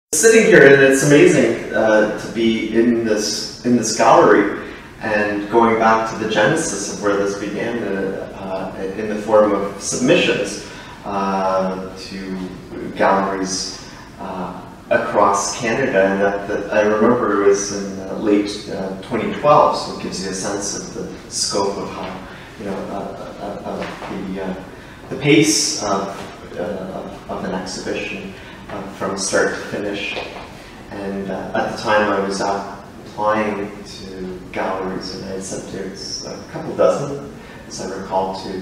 Sitting here, and it's amazing to be in this gallery and going back to the genesis of where this began in the form of submissions to galleries across Canada. And I remember it was in late 2012, so it gives you a sense of the scope of how, you know, the pace of an exhibition. From start to finish. And at the time I was applying to galleries, and I had sent out a couple dozen, as I recall, to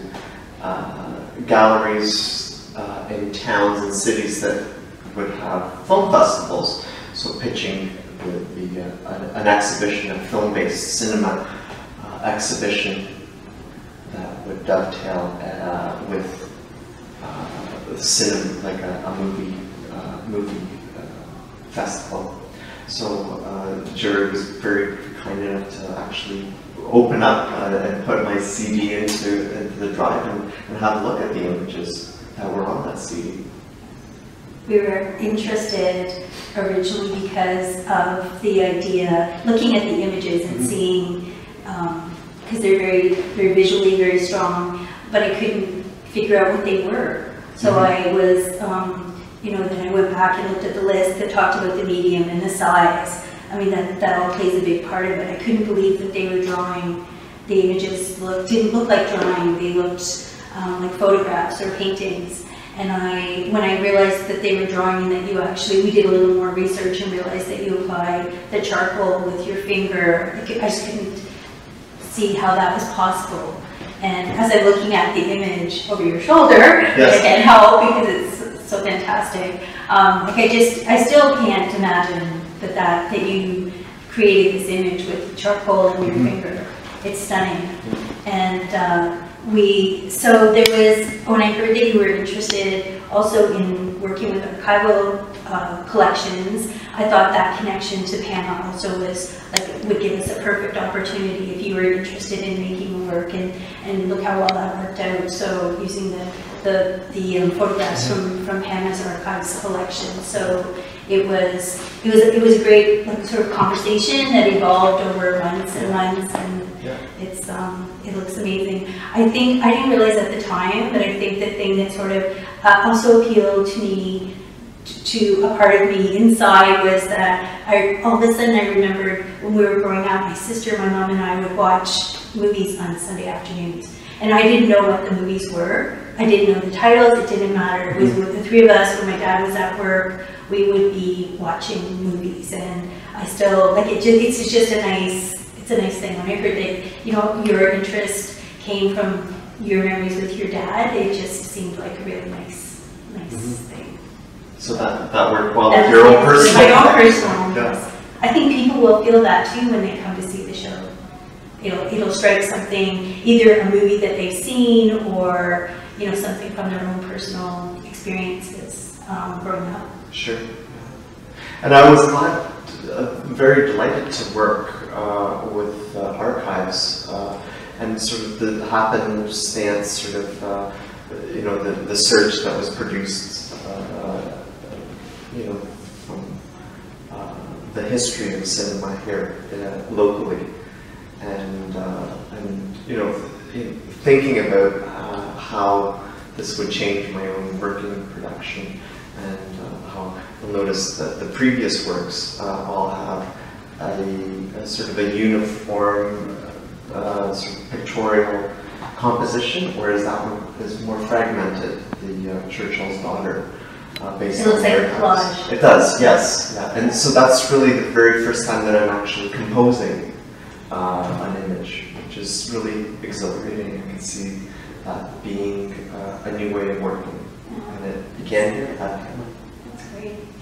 galleries in towns and cities that would have film festivals, so pitching an exhibition, a film-based cinema exhibition that would dovetail with cinema, like a movie festival. So Gerrie was very kind enough to actually open up and put my CD into the drive and have a look at the images that were on that CD. We were interested originally because of the idea, looking at the images and seeing, because they're very visually very strong, but I couldn't figure out what they were. So I was you know, then I went back and looked at the list that talked about the medium and the size. I mean, that all plays a big part of it. I couldn't believe that they were drawing. The images didn't look like drawing. They looked like photographs or paintings. And when I realized that they were drawing and that we did a little more research and realized that you applied the charcoal with your finger, I just couldn't see how that was possible. And as I'm looking at the image over your shoulder, yes. I can't help because it's so fantastic. Like I still can't imagine that you created this image with charcoal in your finger. It's stunning. And so there was, when I heard that you were interested also in working with archival collections, I thought that connection to PAMA also would give us a perfect opportunity if you were interested in making work, and look how well that worked out. So using the photographs from PAMA's archives collection. So it was a great sort of conversation that evolved over months and months, and it looks amazing. I didn't realize at the time, but I think the thing that sort of also appealed to me, to a part of me inside, was that all of a sudden I remembered when we were growing up, my sister, my mom, and I would watch movies on Sunday afternoons. And I didn't know what the movies were. I didn't know the titles. It didn't matter. It was with the three of us. When my dad was at work, we would be watching movies, and I still like it. It's just a nice thing. When I heard that, you know, your interest came from your memories with your dad, it just seemed like a really nice thing. So that worked well with your own personal. My own personal. Yes. I think people will feel that too when they come to see the show. It'll strike something, either a movie that they've seen, or something from their own personal experiences growing up. Sure. And I was very delighted to work with archives and sort of the happenstance, sort of the search that was produced, from the history of cinema here locally. And thinking about how this would change my own working production, and how you'll notice that the previous works all have a sort of a uniform sort of pictorial composition, whereas that one is more fragmented. The Churchill's Daughter, based on it looks like a collage. It does, yes. Yeah. And so that's really the very first time that I'm actually composing an image, which is really exhilarating. I can see that being a new way of working. And it began here at PAMA. That's great.